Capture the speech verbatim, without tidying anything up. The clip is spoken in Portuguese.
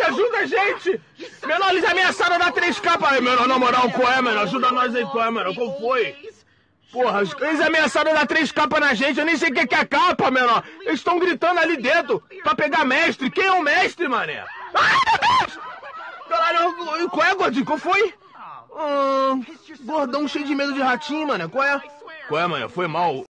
ajuda a gente! Menor, eles ameaçaram dar três capas aí, menor, na moral, qual é, menor? Ajuda nós aí, qual é, menor? Qual foi? Porra, eles ameaçaram dar três capas na gente, eu nem sei o que é capa, menor. Eles estão gritando ali dentro pra pegar mestre. Quem é o mestre, mané? Ai, meu Deus! Caralho, qual é, gordinho? Qual foi? Hum, gordão cheio de medo de ratinho, mano. Qual é? Qual é, mano? Foi mal.